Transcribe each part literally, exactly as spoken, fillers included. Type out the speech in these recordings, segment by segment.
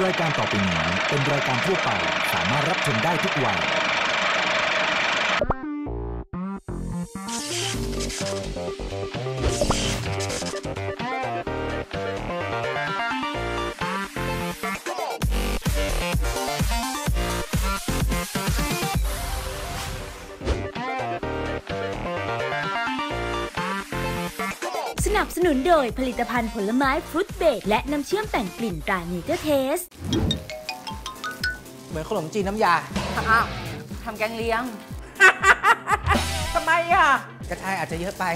รายการต่อไปนี้เป็นรายการทั่วไปสามารถรับชมได้ทุกวัยสนับสนุนโดยผลิตภัณฑ์ผลไม้ฟรุตเบรดและน้ำเชื่อมแต่งกลิ่นตราเนเจอร์เทสเหมือนขนมจีนน้ำยาอ้าวทำแกงเลี้ยงทำไมอ่ะกระชายอาจจะเยอะไป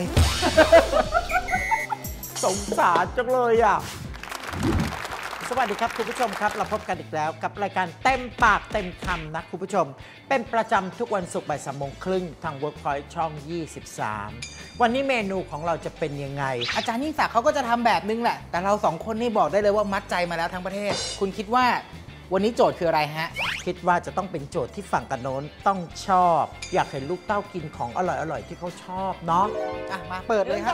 สงสารจังเลยอ่ะสวัสดีครับคุณผู้ชมครับเราพบกันอีกแล้วกับรายการเต็มปากเต็มคำนะคุณผู้ชมเป็นประจำทุกวันศุกร์บ่ายสามโมงครึ่งทาง Workpoint ช่องยี่สิบสามวันนี้เมนูของเราจะเป็นยังไงอาจารย์ยิ่งศักดิ์เขาก็จะทำแบบนึงแหละแต่เราสองคนนี่บอกได้เลยว่ามัดใจมาแล้วทั้งประเทศคุณคิดว่าวันนี้โจทย์คืออะไรฮะคิดว่าจะต้องเป็นโจทย์ที่ฝั่งกันโน้นต้องชอบอยากเห็นลูกเต้ากินของอร่อยๆที่เขาชอบเนาะอ่ะมาเปิดเลยครับ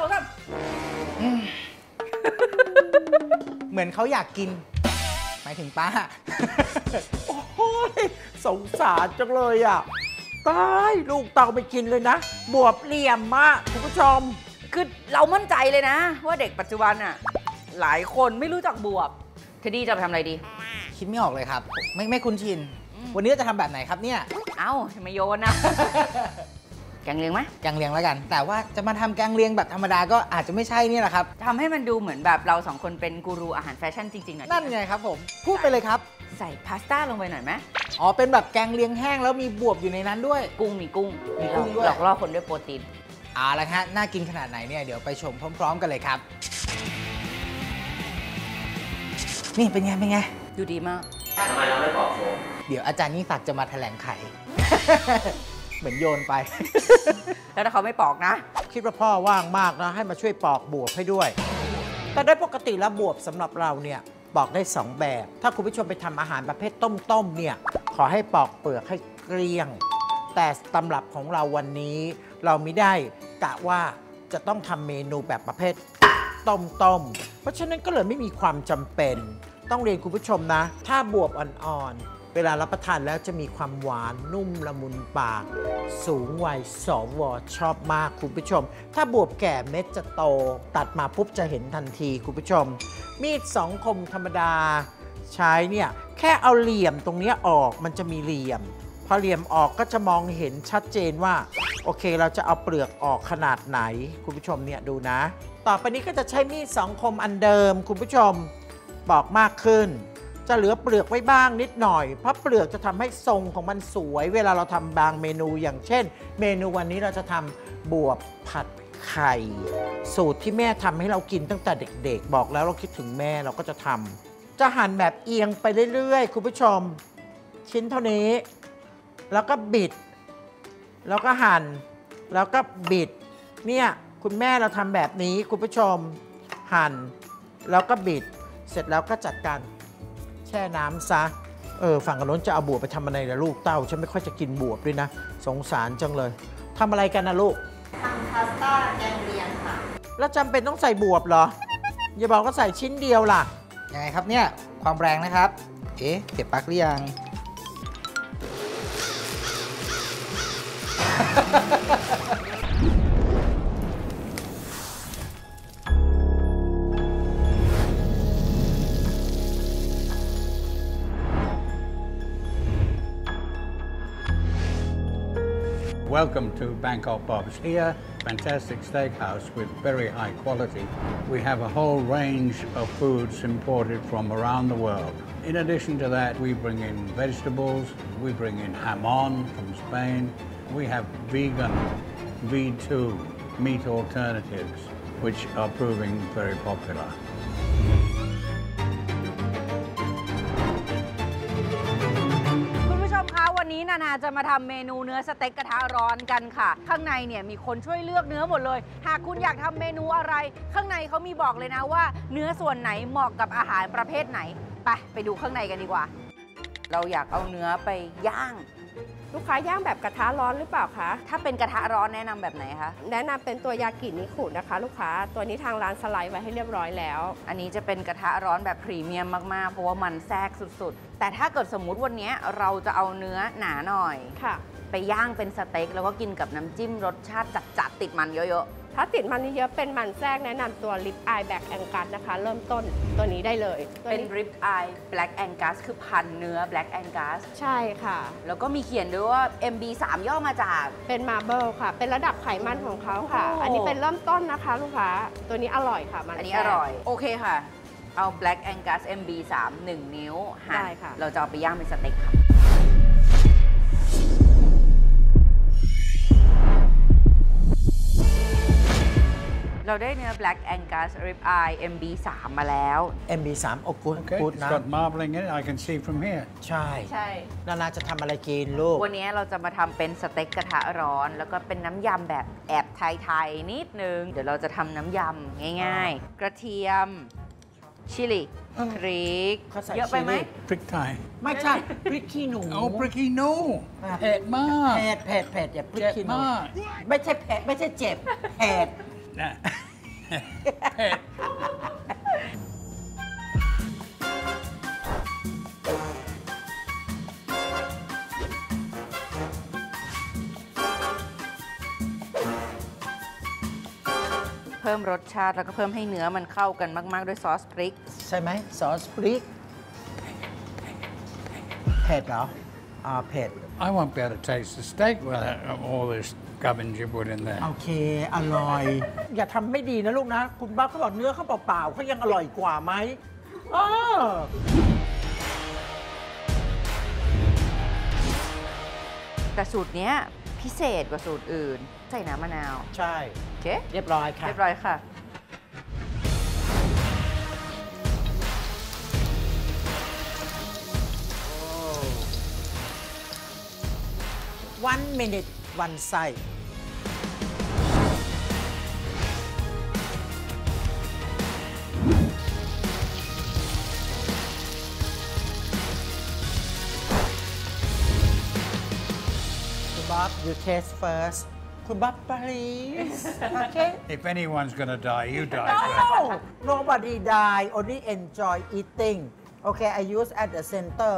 เหมือนเขาอยากกินหมายถึงป้า โอ้ยสงสารจังเลยอ่ะตายลูกเต่าไปกินเลยนะบวบเหลี่ยมมากคุณผู้ชมคือเรามั่นใจเลยนะว่าเด็กปัจจุบันอ่ะหลายคนไม่รู้จักบวบเทดดี้จะไปทำอะไรดีคิดไม่ออกเลยครับไม่ไม่คุ้นชินวันนี้จะทำแบบไหนครับเนี่ยเอ้าทำไมโยนนะ แกงเลียงไหมแกงเลียงแล้วกันแต่ว่าจะมาทำแกงเลียงแบบธรรมดาก็อาจจะไม่ใช่นี่แหละครับทำให้มันดูเหมือนแบบเราสองคนเป็นกูรูอาหารแฟชั่นจริงๆหน่อยนั่นไงครับผมพูดไปเลยครับใส่พาสต้าลงไปหน่อยไหมอ๋อเป็นแบบแกงเลียงแห้งแล้วมีบวบอยู่ในนั้นด้วยกุ้งมีกุ้งมีกุ้งด้วยหลอกล่อคนด้วยโปรตีนเอาละฮะน่ากินขนาดไหนเนี่ยเดี๋ยวไปชมพร้อมๆกันเลยครับนี่เป็นไงเป็นไงดูดีมากทำไมเราไม่บอกผมเดี๋ยวอาจารย์ยิ่งศักดิ์จะมาแถลงไข เหมือนโยนไปแล้วถ้าเขาไม่ปอกนะคิดว่าพ่อว่างมากนะให้มาช่วยปอกบวบให้ด้วยแต่โดยปกติแล้วบวบสำหรับเราเนี่ยปอกได้สองแบบถ้าคุณผู้ชมไปทำอาหารประเภทต้มๆเนี่ยขอให้ปอกเปลือกให้เกลี้ยงแต่ตำรับของเราวันนี้เราไม่ได้กะว่าจะต้องทำเมนูแบบประเภทต้มๆเพราะฉะนั้นก็เลยไม่มีความจำเป็นต้องเรียนคุณผู้ชมนะถ้าบวบอ่อนๆเวลารับประทานแล้วจะมีความหวานนุ่มละมุนปากสูงวัยสวชอบมากคุณผู้ชมถ้าบวบแก่เม็ดจะโตตัดมาปุ๊บจะเห็นทันทีคุณผู้ชมมีดสองคมธรรมดาใช้เนี่ยแค่เอาเหลี่ยมตรงนี้ออกมันจะมีเหลี่ยมพอเหลี่ยมออกก็จะมองเห็นชัดเจนว่าโอเคเราจะเอาเปลือกออกขนาดไหนคุณผู้ชมเนี่ยดูนะต่อไปนี้ก็จะใช้มีดสองคมอันเดิมคุณผู้ชมปอกมากขึ้นจะเหลือเปลือกไว้บ้างนิดหน่อยเพราะเปลือกจะทำให้ทรงของมันสวยเวลาเราทำบางเมนูอย่างเช่นเมนูวันนี้เราจะทำบวบผัดไข่สูตรที่แม่ทำให้เรากินตั้งแต่เด็กๆบอกแล้วเราคิดถึงแม่เราก็จะทำจะหั่นแบบเอียงไปเรื่อยๆคุณผู้ชมชิ้นเท่านี้แล้วก็บิดแล้วก็หั่นแล้วก็บิดเนี่ยคุณแม่เราทำแบบนี้คุณผู้ชมหั่นแล้วก็บิดเสร็จแล้วก็จัดการแช่น้ำซะเออฝั่งกันโน้นจะเอาบวบไปทำอะไรนะลูกเต้าฉันไม่ค่อยจะกินบวบด้วยนะสงสารจังเลยทำอะไรกันนะลูกทำพาสต้าแกงเลียงค่ะแล้วจำเป็นต้องใส่บวบเหรออย่าบอกก็ใส่ชิ้นเดียวล่ะยังไงครับเนี่ยความแรงนะครับเอ๊ะเก็บปลั๊กหรือยัง Welcome to Bangkok Bob's. Here, fantastic steakhouse with very high quality. We have a whole range of foods imported from around the world. In addition to that, we bring in vegetables, we bring in jamon from Spain. We have vegan V two meat alternatives, which are proving very popular. วันนี้นานาจะมาทำเมนูเนื้อสเต็กกระทะร้อนกันค่ะข้างในเนี่ยมีคนช่วยเลือกเนื้อหมดเลยหากคุณอยากทำเมนูอะไรข้างในเขามีบอกเลยนะว่าเนื้อส่วนไหนเหมาะกับอาหารประเภทไหนไปไปดูข้างในกันดีกว่าเราอยากเอาเนื้อไปย่างลูกค้าย่างแบบกระทะร้อนหรือเปล่าคะถ้าเป็นกระทะร้อนแนะนำแบบไหนคะแนะนำเป็นตัวยากินิคุนะคะ ลูกค้าตัวนี้ทางร้านสไลด์ไว้ให้เรียบร้อยแล้วอันนี้จะเป็นกระทะร้อนแบบพรีเมียมมากๆเพราะว่ามันแทรกสุดๆแต่ถ้าเกิดสมมุติวันนี้เราจะเอาเนื้อหนาหน่อยค่ะไปย่างเป็นสเต็กแล้วก็กินกับน้ำจิ้มรสชาติจัดๆติดมันเยอะๆถ้าติดมันเยอะเป็นมันแทรกแนะนำตัวลิปอายแบ็กแองกัสนะคะ เริ่มต้นตัวนี้ได้เลยตัวเป็น rib eye black angus คือพันเนื้อ black angus ใช่ค่ะแล้วก็มีเขียนด้วยว่า เอ็ม บี สาม ย่อมาจากเป็นมาร์เบิลค่ะ เป็นระดับไขมันของเขาค่ะโอ้อันนี้เป็นเริ่มต้นนะคะ ลูกค้าตัวนี้อร่อยค่ะมันอันนี้แทอรกร่อย โอเคค่ะ เอา black angus เอ็ม บี สาม หนึ่ง นิ้วหั่นได้ค่ะเราจะเอาไปย่างเป็นสเต็กค่ะเราได้เนื้อ black angus rib eye เอ็ม บี สาม มาแล้วเอ็ม บี สาม โอ้กูด Okay, กูด it's นะ got marbling in it. I can see from here. ใช่ใช่นานาจะทำอะไรกินลูกวันนี้เราจะมาทำเป็นสเต็กกระทะร้อน แล้วก็เป็นน้ำยำแบบแอบไทยๆนิดนึง เดี๋ยวเราจะทำน้ำยำง่ายๆ กระเทียม ชิลลีพริกเขาใส่เยอะไปไหมชิลลี่ Prick Thai. ไม่ใช่พริกขี้หนู Oh, pricky no. เผ็ดมากเผ็ดเผ็ดเผ็ดอย่าพริกขี้หนูเจ็บมากไม่ใช่เผ็ดไม่ใช่เจ็บเผ็ด Nah. Pet. เพิ่มรสชาติแล้วก็เพิ่มให้เนื้อมันเข้ากันมากๆด้วยซอสพริกใช่ไหมซอสพริกเผ็ดเหรออ่าเผ็ด I won't be able to taste the steak without all this gubbins you put in there. โอเค อร่อย อย่าทำไม่ดีนะลูกนะ คุณบ้าเขาบอกเนื้อเขาเปล่าๆเขายังอร่อยกว่าไหมอ้อแต่สูตรเนี้ยพิเศษกว่าสูตรอื่น ใส่น้ำมะนาวใช่โอเคเรียบร้อยค่ะเรียบร้อยค่ะ one minute one side คุณบ๊อบ you taste first คุณบ๊อบ please okay If anyone's going to die, you die first. no nobody die only enjoy eating okay I use at the center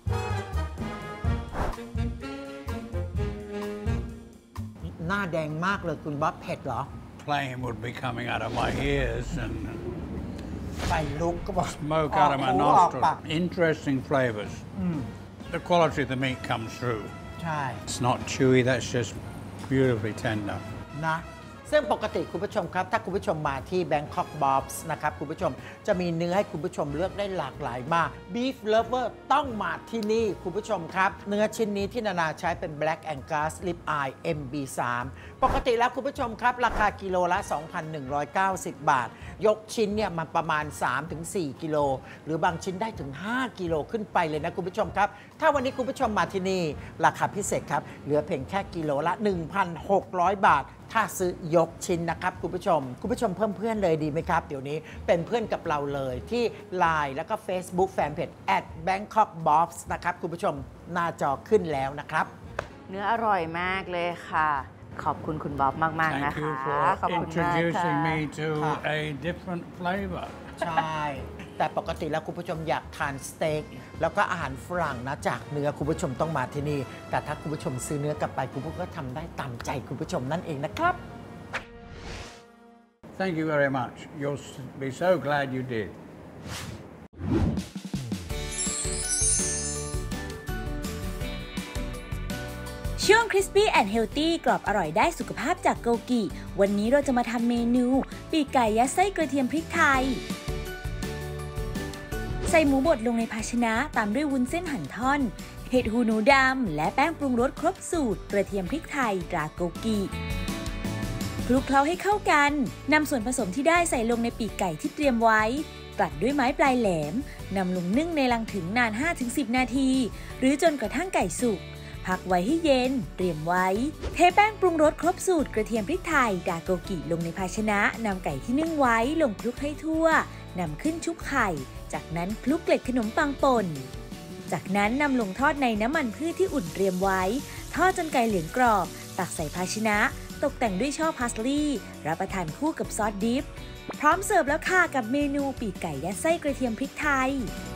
หน้าแดงมากเลยคุณบ๊อบเผ็ดเหรอ Flame would be coming out of my ears and ไฟลุกก็บอก smoke ออก out of my หูออกปาก nostrils. Interesting flavors. The quality of the meat comes through. ใช่ It's not chewy, that's just beautifully tender. นะซึ่งปกติคุณผู้ชมครับ ถ้าคุณผู้ชมมาที่ Bangkok Bob's นะครับคุณผู้ชมจะมีเนื้อให้คุณผู้ชมเลือกได้หลากหลายมาก Beef Lover ต้องมาที่นี่คุณผู้ชมครับ เนื้อชิ้นนี้ที่นานาใช้เป็น Black Angus Rib Eye เอ็ม บี สาม ปกติแล้วคุณผู้ชมครับ ราคากิโลละ สองพันหนึ่งร้อยเก้าสิบ บาท ยกชิ้นเนี่ยมันประมาณ สามถึงสี่ กิโล หรือบางชิ้นได้ถึง ห้า กิโลขึ้นไปเลยนะคุณผู้ชมครับ ถ้าวันนี้คุณผู้ชมมาที่นี่ราคาพิเศษครับเหลือเพียงแค่กิโลละ หนึ่งพันหกร้อย บาท ถ้าซื้อยกชิ้นนะครับคุณผู้ชม คุณผู้ชมเพิ่มเพื่อนเลยดีไหมครับ เดี๋ยวนี้เป็นเพื่อนกับเราเลยที่ ไลน์ แล้วก็ Facebook Fanpage at Bangkok Bob's นะครับคุณผู้ชมหน้าจอขึ้นแล้วนะครับเนื้ออร่อยมากเลยค่ะ ขอบคุณคุณบ๊อบมาก ๆ นะ Thank you คะ ขอบ for คุณมากค่ะ introducing me to Ah. a different flavor. ใช่ แต่ปกติแล้วคุณผู้ชมอยากทานสเต็กแล้วก็อาหารฝรั่งนะจากเนื้อคุณผู้ชมต้องมาที่นี่ แต่ถ้าคุณผู้ชมซื้อเนื้อกลับไปคุณผู้ชมก็ทำได้ตามใจคุณผู้ชมนั่นเองนะครับ Thank you very much. You'll be so glad you did. ช่วง Crispy and Healthy กรอบอร่อยได้สุขภาพจากโกกิ วันนี้เราจะมาทำเมนู ปีกไก่ยัดไส้กระเทียมพริกไทย ใส่หมูบดลงในภาชนะตามด้วยวุ้นเส้นหั่นท่อน เห็ดหูหนูดำและแป้งปรุงรสครบสูตรกระเทียมพริกไทยตราโกกิคลุกเคล้าให้เข้ากันนำส่วนผสมที่ได้ใส่ลงในปีกไก่ที่เตรียมไว้กลัดด้วยไม้ปลายแหลมนำลงนึ่งในลังถึงนาน ห้าถึงสิบ นาที หรือจนกระทั่งไก่สุกพักไว้ให้เย็นเตรียมไว้เทแป้งปรุงรสครบสูตรกระเทียมพริกไทยดาโกกิลงในภาชนะนำไก่ที่นึ่งไว้ลงคลุกให้ทั่วนำขึ้นชุบไข่จากนั้นคลุกเกล็ดขนมปังป่นจากนั้นนำลงทอดในน้ำมันพืชที่อุ่นเตรียมไว้ททอดจนไก่เหลืองกรอบตักใส่ภาชนะตกแต่งด้วยช่อพาสลีย์รับประทานคู่กับซอสดิฟพร้อมเสิร์ฟแล้วค่ะกับเมนูปีกไก่ยัดไส้กระเทียมพริกไทย